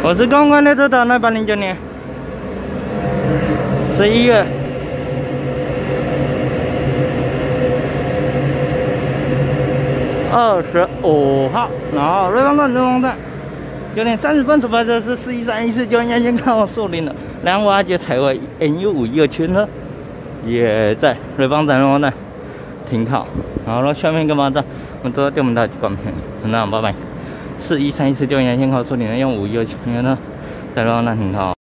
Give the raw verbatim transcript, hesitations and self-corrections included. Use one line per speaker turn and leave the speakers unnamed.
我是公关列车的那八零九年十一月二十五号，然后瑞芳站、瑞芳站九点三十分出发的是四一三一四九年先看我树林的两瓦节彩绘 N U 五一二群呢，也在瑞芳站、瑞芳站停靠。然后下面一个马站，我们都要电门大关片，那拜拜。四一三一四九年先靠树林的用五一二群呢，在瑞芳站停靠。